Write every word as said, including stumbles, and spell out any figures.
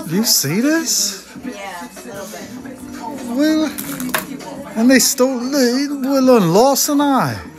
You see this? Yeah, a little bit. Well, and they stole, they, well, lost an eye.